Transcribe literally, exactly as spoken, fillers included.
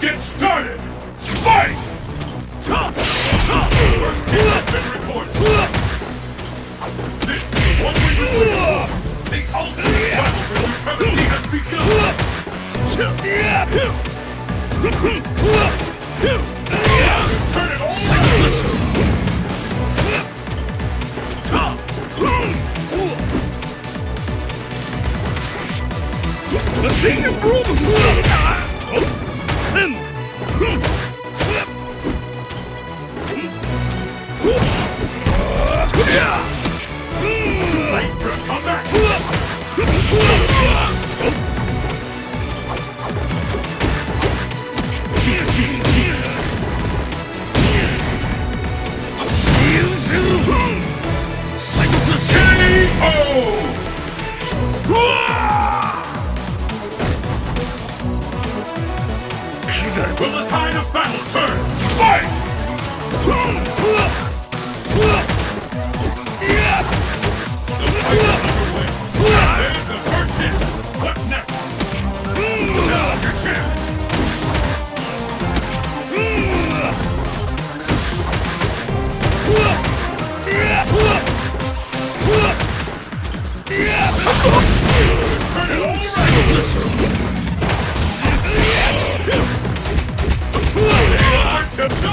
get started! Fight! First kill has been recorded. This is what we recorded for. The ultimate battle for supremacy has begun. Turn it all around! The thing improved! Too late for a comeback! K O! Will the tide of battle turn? Fight! The fight is underway. There's the first hit. What's next? Now's your chance. Turn it all around. To